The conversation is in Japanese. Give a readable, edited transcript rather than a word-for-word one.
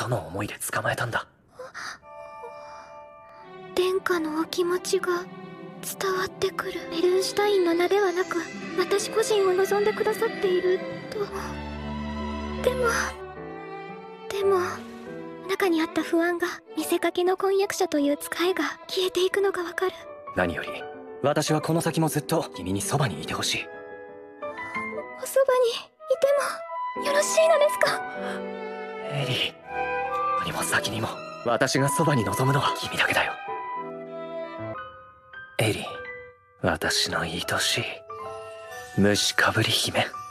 との思いで捕まえたんだ。 殿下のお気持ちが伝わってくる。メルンシュタインの名ではなく私個人を望んでくださっていると。でも中にあった不安が、見せかけの婚約者という使いが消えていくのがわかる。 何より私はこの先もずっと君にそばにいてほしい。 おそばにいてもよろしいのですか？ エリー、何も先にも私がそばに望むのは君だけだよ。エリー、私の愛しい虫かぶり姫。